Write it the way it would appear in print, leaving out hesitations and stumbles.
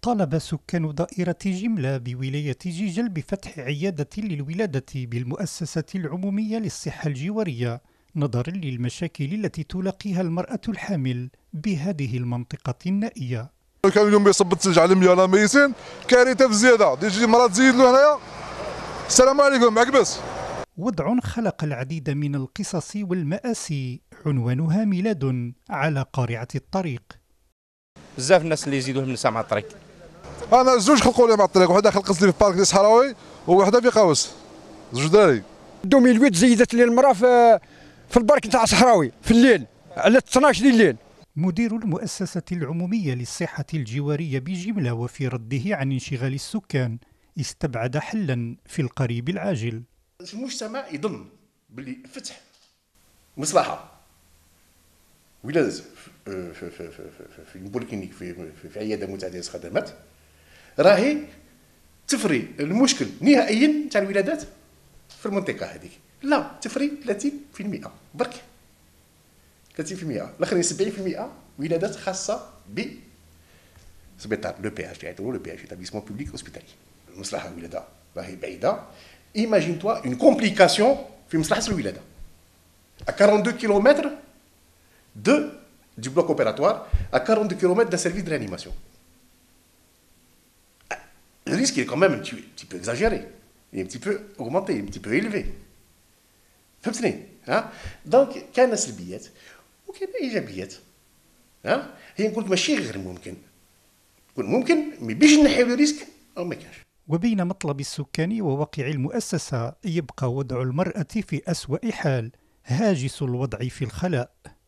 طالب سكان دائرة جملة بولاية جيجل بفتح عيادة للولادة بالمؤسسة العمومية للصحة الجوارية نظرا للمشاكل التي تلاقيها المرأة الحامل بهذه المنطقة النائية. كان اليوم يصب الثلج على مليون ميتين، كارثة بزيادة، تجي مرة تزيد له هنايا. السلام عليكم، معك بس. وضع خلق العديد من القصص والمآسي عنوانها ميلاد على قارعة الطريق. بزاف الناس اللي يزيدوا النساء مع الطريق. انا زوج خلقوا لي مع الطريق، وحده خلقت لي في بارك ديال الصحراوي وحده في قاوس، زوج دراري. 2008 زيدت لي المراه في البارك تاع الصحراوي في الليل على 12 ديال الليل. مدير المؤسسة العمومية للصحة الجوارية بجملة وفي رده عن انشغال السكان استبعد حلا في القريب العاجل. المجتمع يظن باللي فتح مصلحة ولادة في بوليكلينيك في عيادة متعددة الخدمات راهي تفري المشكل نهائيا تاع الولادات في المنطقة هذيك. لا، تفري 30% برك، 30%، الاخرين 70% ولادات خاصة بسبيطار لو بي اش يعيطوا لو بي اش ايتابليسمون بوبليك اوسبيتالي. المصلحة الولادة راهي بعيدة. Imagine toi une complication في مصلحة الولادة à 42 km du bloc opératoire, à 42 km d'un service de réanimation. Le risque est quand même un petit peu exagéré, il est un petit peu augmenté, un petit peu élevé. فهمتني؟ دونك كاين سلبيات وكاين ايجابيات. هي نقول ماشي غير ممكن، يكون ممكن مي باش نحيو لو ريسك او ما كانش. وبين مطلب السكان وواقع المؤسسة يبقى وضع المرأة في أسوأ حال، هاجس الوضع في الخلاء.